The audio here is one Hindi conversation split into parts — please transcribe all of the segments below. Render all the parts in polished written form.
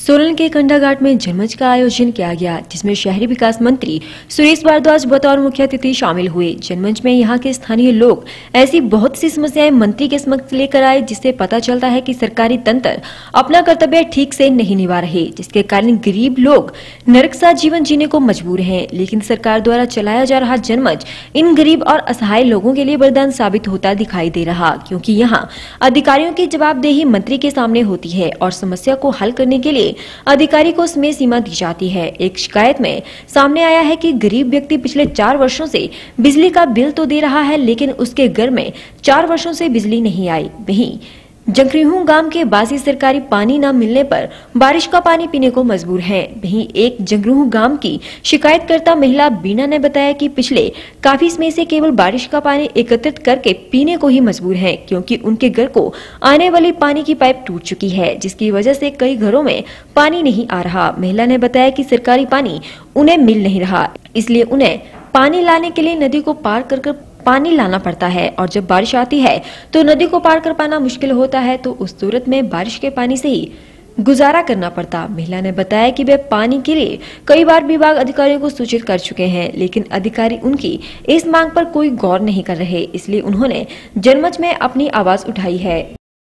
सोलन के कंडाघाट में जनमंच का आयोजन किया गया, जिसमें शहरी विकास मंत्री सुरेश भारद्वाज बतौर मुख्य अतिथि शामिल हुए। जनमंच में यहां के स्थानीय लोग ऐसी बहुत सी समस्याएं मंत्री के समक्ष लेकर आए, जिससे पता चलता है कि सरकारी तंत्र अपना कर्तव्य ठीक से नहीं निभा रहे, जिसके कारण गरीब लोग नरक सा जीवन जीने को मजबूर हैं। लेकिन सरकार द्वारा चलाया जा रहा जनमंच इन गरीब और असहाय लोगों के लिए वरदान साबित होता दिखाई दे रहा, क्योंकि यहाँ अधिकारियों की जवाबदेही मंत्री के सामने होती है और समस्या को हल करने के लिए अधिकारी को समय सीमा दी जाती है। एक शिकायत में सामने आया है कि गरीब व्यक्ति पिछले 4 वर्षों से बिजली का बिल तो दे रहा है, लेकिन उसके घर में 4 वर्षों से बिजली नहीं आई। वहीं जंगरीहू गांव के बासी सरकारी पानी न मिलने पर बारिश का पानी पीने को मजबूर हैं। वहीं एक जंगरीहू गांव की शिकायतकर्ता महिला बीना ने बताया कि पिछले काफी समय से केवल बारिश का पानी एकत्रित करके पीने को ही मजबूर हैं, क्योंकि उनके घर को आने वाली पानी की पाइप टूट चुकी है, जिसकी वजह से कई घरों में पानी नहीं आ रहा। महिला ने बताया कि सरकारी पानी उन्हें मिल नहीं रहा, इसलिए उन्हें पानी लाने के लिए नदी को पार कर पानी लाना पड़ता है, और जब बारिश आती है तो नदी को पार कर पाना मुश्किल होता है, तो उस सूरत में बारिश के पानी से ही गुजारा करना पड़ता। महिला ने बताया कि वे पानी के लिए कई बार विभाग अधिकारियों को सूचित कर चुके हैं, लेकिन अधिकारी उनकी इस मांग पर कोई गौर नहीं कर रहे, इसलिए उन्होंने जनमंच में अपनी आवाज उठाई है।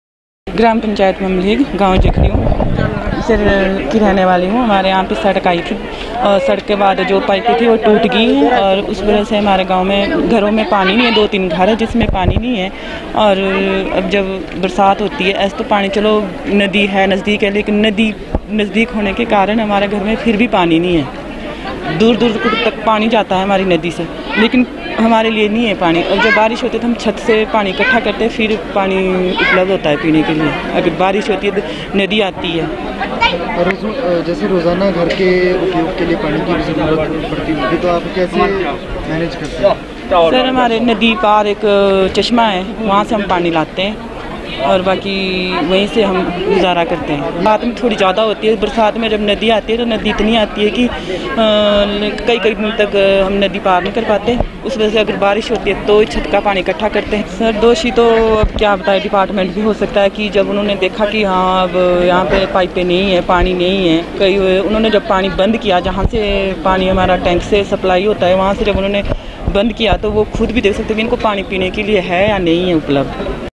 ग्राम पंचायत ममलीग गाँव जखरियों से की रहने वाली हूँ। हमारे यहाँ पे सड़क आई थी और सड़क के बाद जो पाइपें थी वो टूट गई हैं, और उस वजह से हमारे गांव में घरों में पानी नहीं है। 2-3 घर है जिसमें पानी नहीं है, और अब जब बरसात होती है ऐसे तो पानी, चलो नदी है नज़दीक है, लेकिन नदी नज़दीक होने के कारण हमारे घर में फिर भी पानी नहीं है। दूर दूर तक पानी जाता है हमारी नदी से, लेकिन हमारे लिए नहीं है पानी। और जब बारिश होती है तो हम छत से पानी इकट्ठा करते हैं, फिर पानी उपलब्ध होता है पीने के लिए। अगर बारिश होती है तो नदी आती है। और जैसे रोज़ाना घर के उपयोग के लिए पानी की ज़रूरत पड़ती होगी, तो आप कैसे मैनेज करते हैं? सर, हमारे नदी पार एक चश्मा है, वहाँ से हम पानी लाते हैं और बाकी वहीं से हम गुजारा करते हैं। रात में थोड़ी ज़्यादा होती है, बरसात में जब नदी आती है तो नदी इतनी आती है कि कई दिन तक हम नदी पार नहीं कर पाते। उस वजह से अगर बारिश होती है तो छत का पानी इकट्ठा करते हैं। सर, दोषी तो अब क्या बताए, डिपार्टमेंट भी हो सकता है कि जब उन्होंने देखा कि हाँ अब यहाँ पे पाइपें नहीं है, पानी नहीं है, कई उन्होंने जब पानी बंद किया, जहाँ से पानी हमारा टैंक से सप्लाई होता है, वहाँ से जब उन्होंने बंद किया तो वो खुद भी देख सकते हैं कि इनको पानी पीने के लिए है या नहीं है उपलब्ध।